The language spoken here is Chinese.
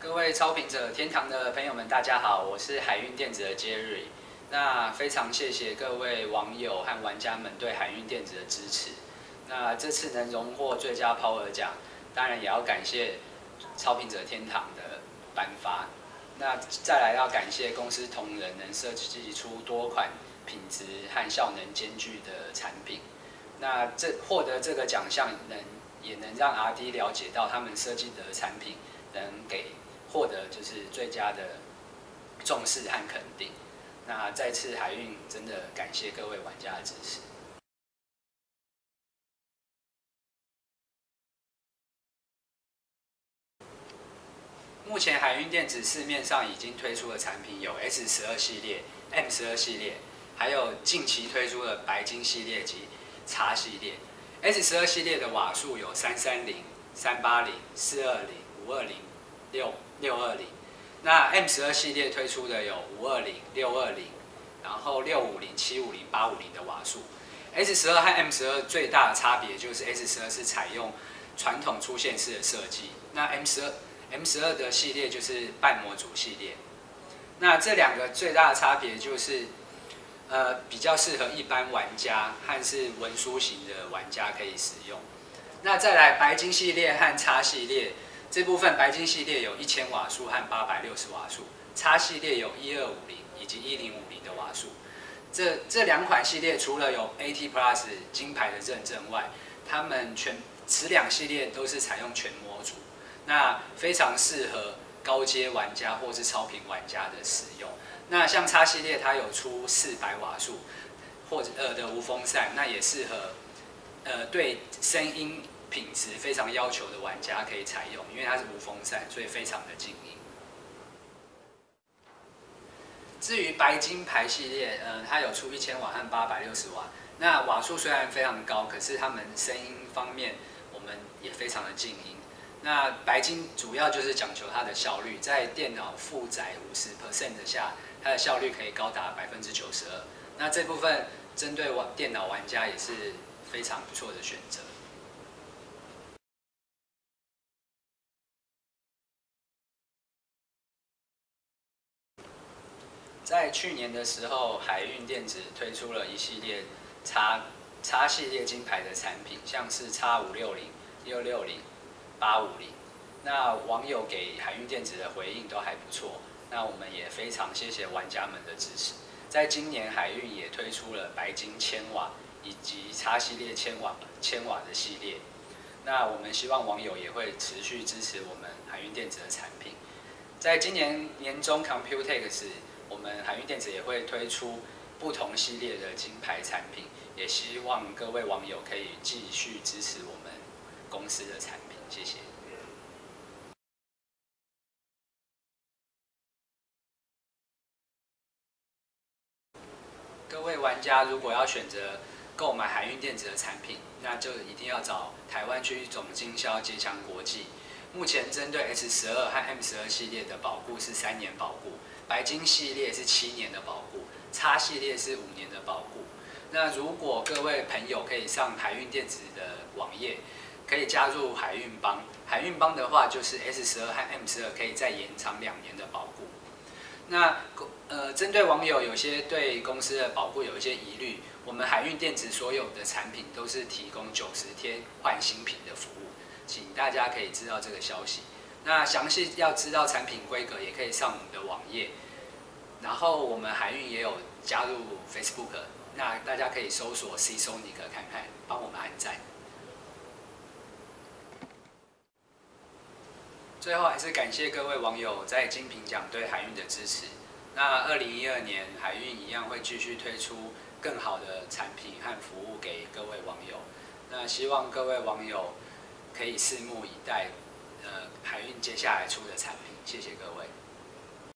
各位超评者天堂的朋友们，大家好，我是海运电子的 Jerry。那非常谢谢各位网友和玩家们对海运电子的支持。那这次能荣获最佳抛额奖，当然也要感谢超评者天堂的颁发。那再来要感谢公司同仁能设计出多款品质和效能兼具的产品。那获得这个奖项也能让 RD 了解到他们设计的产品能获得就是最佳的重视和肯定。那再次海运真的感谢各位玩家的支持。目前海运电子市面上已经推出的产品有 S12系列、M12系列，还有近期推出的白金系列及 X 系列。S12系列的瓦数有330、380、420、520、620。那 M12系列推出的有520、620，然后650、750、850的瓦数。S12和 M12最大的差别就是 S12是采用传统出线式的设计，那 M12的系列就是半模组系列。那这两个最大的差别就是，比较适合一般玩家和是文书型的玩家可以使用。那再来白金系列和 X 系列。这部分白金系列有1000瓦数和860瓦数 ，X 系列有1250以及1050的瓦数。这两款系列除了有 AT Plus 金牌的认证外，它们此两系列都是采用全模组，那非常适合高阶玩家或是超频玩家的使用。那像 X 系列它有出400瓦数或者的无风扇，那也适合对声音品质非常要求的玩家可以采用，因为它是无风扇，所以非常的静音。至于白金牌系列，它有出1000瓦和860瓦。那瓦数虽然非常高，可是它们声音方面我们也非常的静音。那白金主要就是讲求它的效率，在电脑负载50% 的下，它的效率可以高达92%。那这部分针对电脑玩家也是非常不错的选择。在去年的时候，海运电子推出了一系列X系列金牌的产品，像是 X560、660、850。那网友给海运电子的回应都还不错，那我们也非常谢谢玩家们的支持。在今年，海运也推出了白金1000瓦以及 X 系列1000瓦的系列。那我们希望网友也会持续支持我们海运电子的产品。在今年年中 Computex。我们海运电子也会推出不同系列的金牌产品，也希望各位网友可以继续支持我们公司的产品，谢谢。各位玩家如果要选择购买海运电子的产品，那就一定要找台湾区总经销捷强国际。目前针对 S12和 M12系列的保固是3年保固，白金系列是7年的保固 ，X 系列是5年的保固。那如果各位朋友可以上海运电子的网页，可以加入海运帮。海运帮的话，就是 S12和 M12可以再延长2年的保固。那针对网友有些对公司的保固有一些疑虑，我们海运电子所有的产品都是提供90天换新品的服务。请大家可以知道这个消息。那详细要知道产品规格，也可以上我们的网页。然后我们海运也有加入 Facebook， 那大家可以搜索 Seasonic 看看，帮我们按赞。最后还是感谢各位网友在金评奖对海运的支持。那2012年海运一样会继续推出更好的产品和服务给各位网友。那希望各位网友可以拭目以待，海运接下来出的产品，谢谢各位。